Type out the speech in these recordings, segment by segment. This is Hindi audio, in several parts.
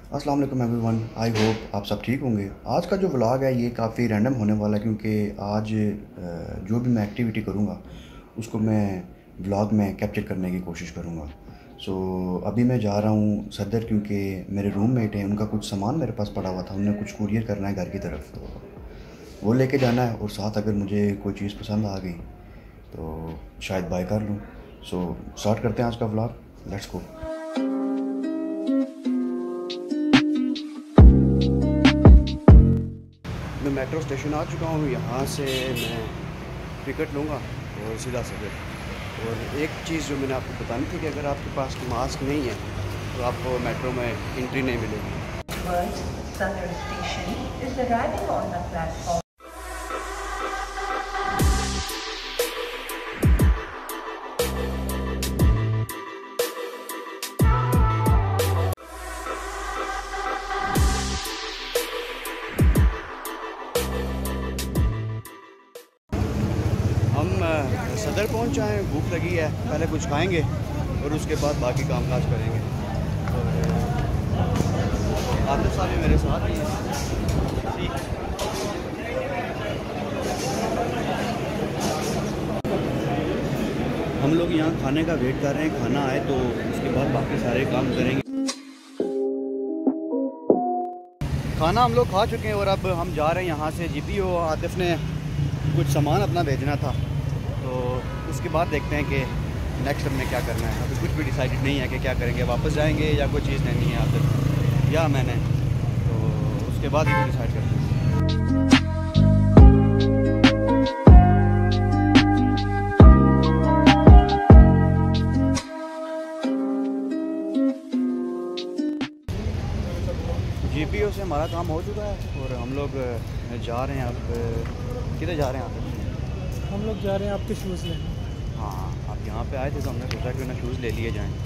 अस्सलाम वालेकुम एवरीवन, आई होप आप सब ठीक होंगे। आज का जो व्लॉग है ये काफ़ी रैंडम होने वाला है क्योंकि आज जो भी मैं एक्टिविटी करूँगा उसको मैं व्लॉग में कैप्चर करने की कोशिश करूँगा। अभी मैं जा रहा हूँ सदर क्योंकि मेरे रूममेट हैं, उनका कुछ सामान मेरे पास पड़ा हुआ था, उन्हें कुछ कुरियर करना है घर की तरफ, तो वो लेके जाना है। और साथ अगर मुझे कोई चीज़ पसंद आ गई तो शायद बाय कर लूँ। स्टार्ट करते हैं आज का व्लॉग, लेट्स गो। मैं मेट्रो स्टेशन आ चुका हूँ, यहाँ से मैं टिकट लूँगा और सीधा सदर। और एक चीज़ जो मैंने आपको बतानी थी कि अगर आपके पास मास्क नहीं है तो आपको मेट्रो में एंट्री नहीं मिलेगी। Southern Station is arriving on the platform. हम सदर पहुँच आए, भूख लगी है, पहले कुछ खाएंगे और उसके बाद बाकी कामकाज करेंगे। और आतिफ साहब भी मेरे साथ ही हैं। हम लोग यहाँ खाने का वेट कर रहे हैं, खाना आए तो उसके बाद बाकी सारे काम करेंगे। खाना हम लोग खा चुके हैं और अब हम जा रहे हैं यहाँ से जीपीओ। आतिफ ने कुछ सामान अपना भेजना था, तो उसके बाद देखते हैं कि नेक्स्ट हमने क्या करना है। अभी कुछ भी डिसाइडेड नहीं है कि क्या करेंगे, वापस जाएंगे या कोई चीज़ लेनी है आतिफ या मैंने, तो उसके बाद ही डिसाइड करते हैं। जीपीओ से हमारा काम हो चुका है और हम लोग जा रहे हैं। अब किधर जा रहे हैं आप? हम लोग जा रहे हैं आपके शूज़ लेने। हाँ, आप यहाँ पे आए थे तो हमने सोचा कि उन्हें शूज़ ले लिए जाएं।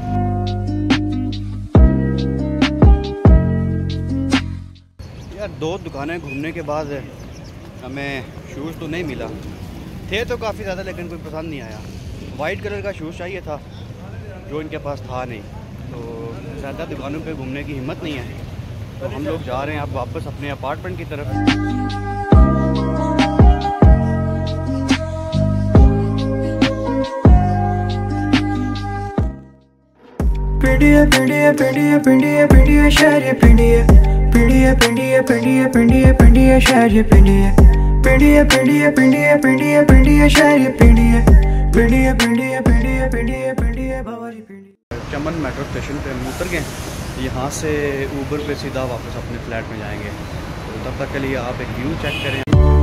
यार, 2 दुकानें घूमने के बाद हमें शूज़ तो नहीं मिला, थे तो काफ़ी ज़्यादा लेकिन कोई पसंद नहीं आया। वाइट कलर का शूज़ चाहिए था जो इनके पास था नहीं, तो ज़्यादा दुकानों पे घूमने की हिम्मत नहीं है, तो हम लोग जा रहे हैं अब वापस अपने अपार्टमेंट की तरफ। पिंडिया पिंडिया पिंडिया पिंडिया पिंडिया शहर पिंडिया पिंडिया पिंडिया पिंडिया पिंडिया पिंडिया शहर पिंडिया पिंडिया पिंडिया पिंडिया पिंडिया पिंडिया शहर पिंडिया पिंडिया पिंडिया पिंडिया पिंडिया पिंडिया बाबा जी पिंडिया। चमन मेट्रो स्टेशन पे हम उतर गए, यहाँ से ऊबर पे सीधा वापस अपने फ्लैट में जाएंगे। तो तब तक के लिए आप एक व्यू चेक करें।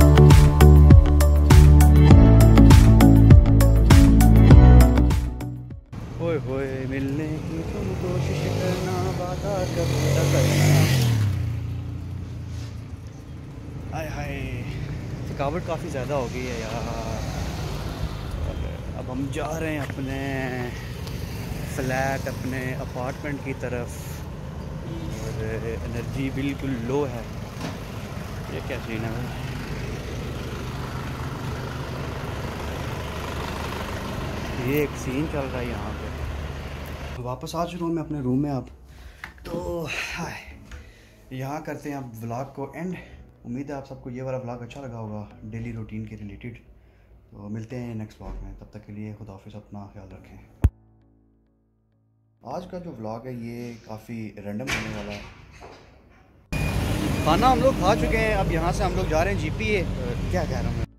होए होए मिलने की तुम कोशिश करना, वादा कभी न करना। हाय हाय, थकावट काफ़ी ज़्यादा हो गई है यार। अब हम जा रहे हैं अपने फ्लैट, अपने अपार्टमेंट की तरफ, और एनर्जी बिल्कुल लो है। ये क्या सीन है भाई? ये एक सीन चल रहा है यहाँ पे। वापस आ चुका हूँ मैं अपने रूम में अब, तो यहाँ करते हैं अब व्लॉग को एंड। उम्मीद है आप सबको ये वाला व्लॉग अच्छा लगा होगा, डेली रूटीन के रिलेटेड। तो मिलते हैं नेक्स्ट व्लॉग में, तब तक के लिए खुदा हाफिज़, अपना ख्याल रखें। आज का जो व्लॉग है ये काफ़ी रैंडम होने वाला है। खाना हम लोग खा चुके हैं, अब यहाँ से हम लोग जा रहे हैं जीपीए। क्या कह रहा हूँ मैं?